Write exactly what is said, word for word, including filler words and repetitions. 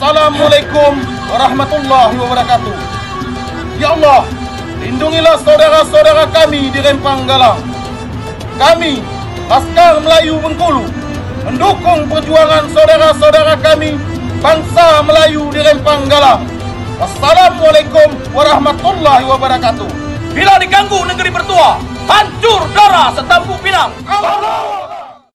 Assalamualaikum warahmatullahi wabarakatuh. Ya Allah, lindungilah saudara-saudara kami di Rempang Galang. Kami, Laskar Melayu Bengkulu, mendukung perjuangan saudara-saudara kami, bangsa Melayu di Rempang Galang. Wassalamualaikum warahmatullahi wabarakatuh. Bila diganggu negeri bertua, hancur darah setampu Pinang. Allah!